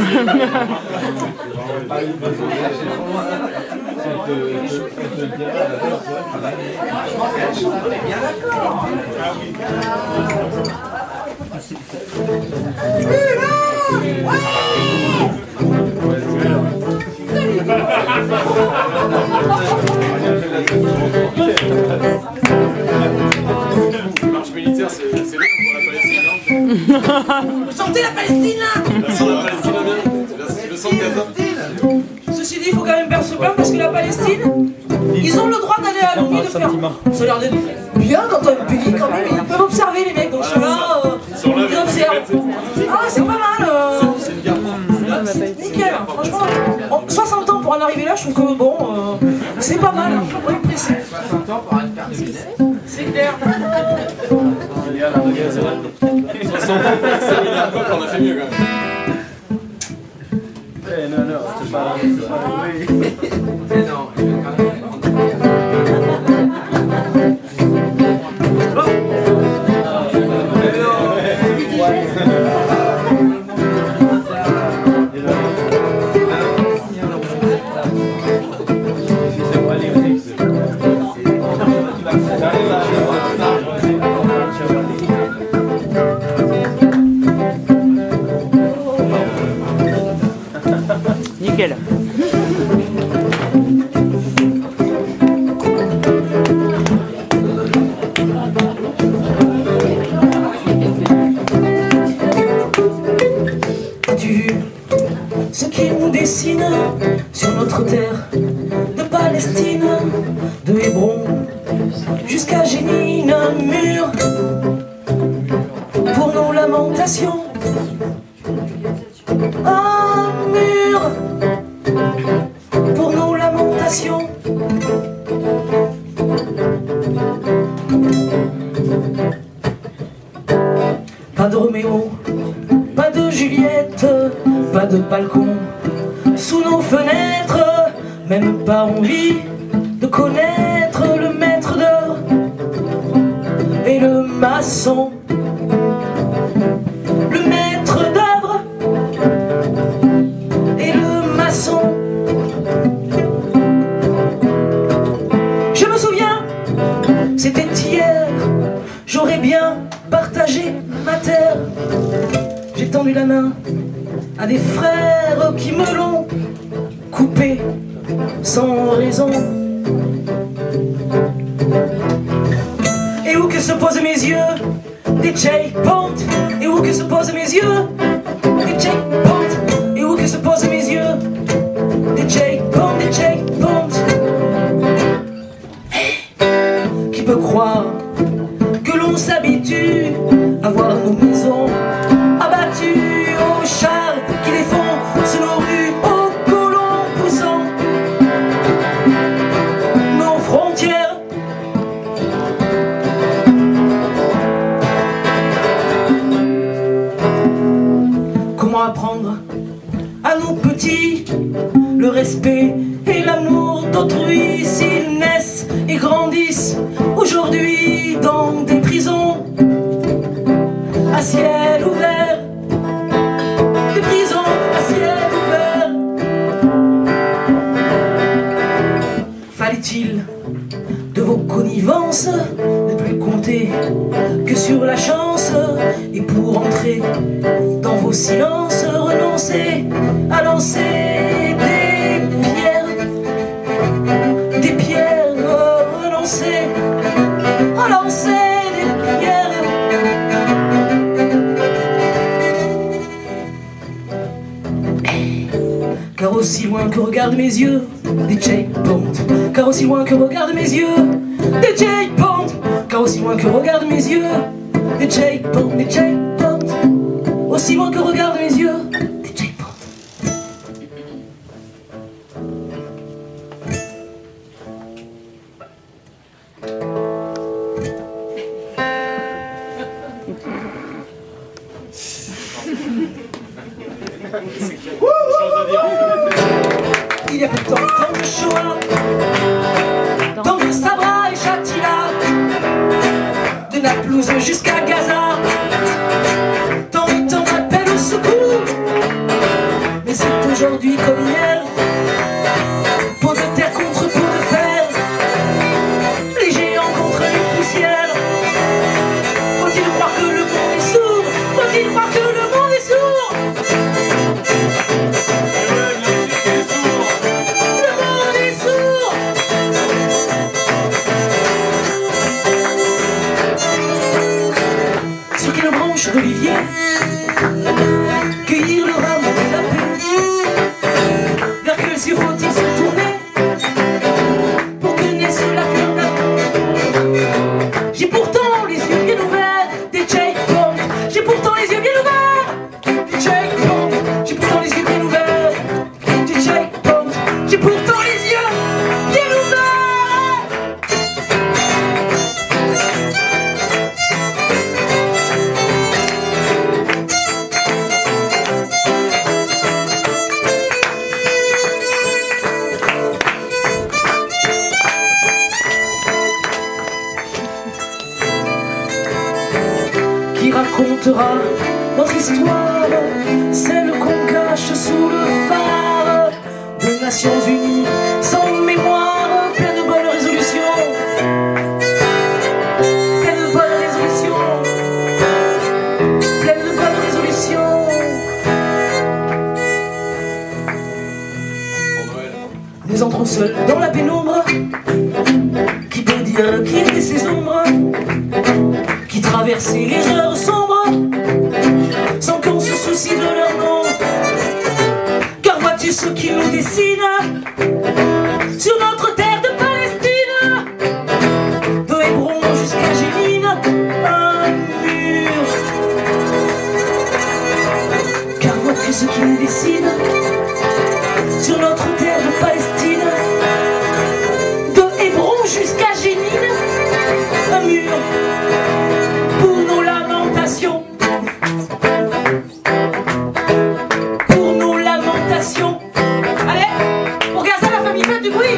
Marche militaire, c'est long pour la Palestine, non? Vous sentez la Palestine là? La Palestine, bien. Le sang de Gaza. Ceci dit, il faut quand même faire ce plan parce que la Palestine, ils ont le droit d'aller à l'ONU de faire. Ça a l'air d'être bien dans un pays quand même. Ils peuvent observer les mecs, donc ils sont là, ils observent. Ah, c'est pas mal. Nickel, franchement, 60 ans pour en arriver là, je trouve que bon, c'est pas mal. Faut pas être pressé. 60 ans pour être terminé. C'est clair. 60 ans pour exterminer un peuple, on a fait mieux quand même. Non, c'est pas oui. Mais non, Nickel. As-tu vu ce qu'ils nous dessinent sur notre terre de Palestine, de Hébron jusqu'à Jénine, un mur pour nos lamentations, un mur pour nos lamentations. Pas de Roméo, pas de Juliette, pas de balcon sous nos fenêtres, même pas envie de connaître le maître d'œuvre et le maçon. Le maître d'œuvre et le maçon. Je me souviens, c'était hier, j'aurais bien partagé ma terre. J'ai tendu la main à des frères qui me l'ont coupé sans raison. Et où que se posent mes yeux, des checkpoints. Et où que se posent mes yeux, des checkpoints. Et où que se posent mes yeux, des checkpoints, des checkpoints. Qui peut croire que l'on s'habitue à voir nos maisons abattues aux chars qui défoncent nos rues, aux colons poussant nos frontières. Comment apprendre à nos petits le respect et l'amour d'autrui s'ils naissent et grandissent aujourd'hui dans des prisons à ciel ouvert, des prisons à ciel ouvert. Fallait-il de vos connivences ne plus compter que sur la chance, et pour entrer dans vos silences renoncer à lancer des pierres, renoncer à lancer des pierres. Car aussi loin que regardent mes yeux, des checkpoints. Car aussi loin que regardent mes yeux, des checkpoints. Car aussi loin que regardent mes yeux, des checkpoints, des checkpoints. Aussi loin que regardent mes yeux, des checkpoints. Il y a peu de temps de Shoah, tant de Sabra et Shatila, de Naplouse jusqu'à Gaza, tant d'appels au secours, racontera notre histoire, celle qu'on cache sous le phare des Nations Unies, sans mémoire, plein de bonnes résolutions, plein de bonnes résolutions, plein de bonnes résolutions. Nous entrons seuls dans la pénombre. Qui peut dire qui étaient ces ombres qui traversaient les heures sombres sans qu'on se soucie de leur nom? Car vois-tu ce qui nous dessine sur notre terre de Palestine, de Hébron jusqu'à Jénine, un mur? Car vois-tu ce qui nous dessine sur notre terre de Palestine, jusqu'à Jénine, un mur pour nos lamentations, pour nos lamentations. Allez, pour garder la famille, faites du bruit.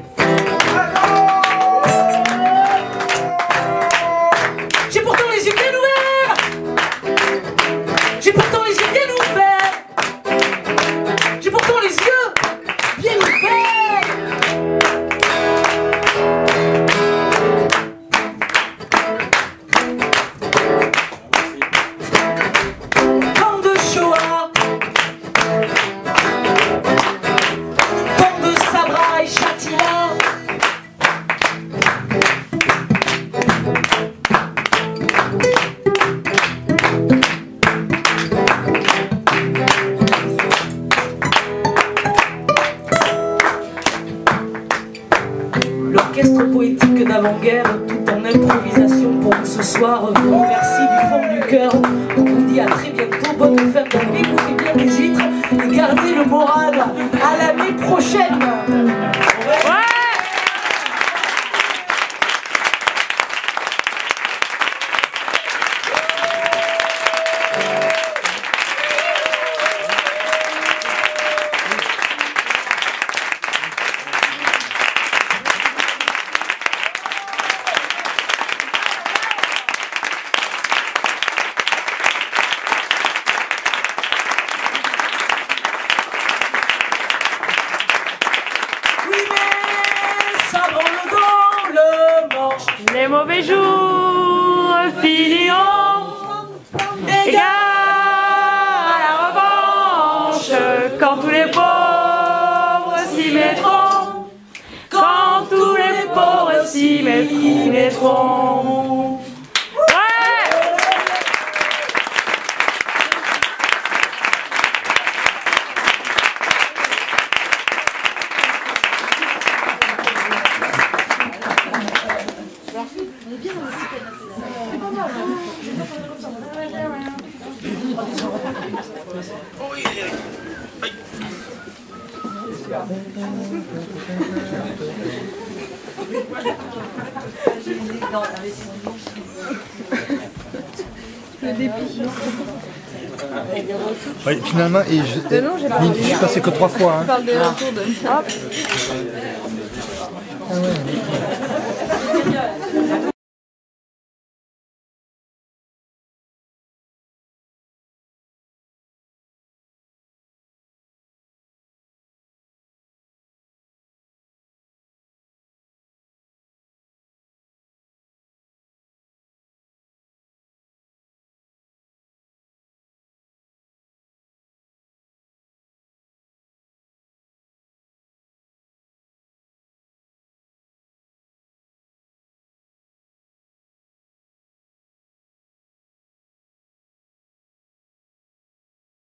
J'ai pourtant les yeux bien ouverts, j'ai pourtant les yeux bien ouverts, j'ai pourtant les yeux bien ouverts. L'orchestre poétique d'avant-guerre, tout en improvisation pour ce soir, vous remercie du fond du cœur. On vous dit à très bientôt, bonne fin d'année, écoutez bien les titres et gardez le moral. À l'année prochaine. Les mauvais jours finiront, égard à la revanche, quand tous les pauvres s'y mettront, quand tous les pauvres s'y mettront. Ouais, finalement, et je suis passé que 3 fois. Hein. Je parle des retours de... Ah ouais.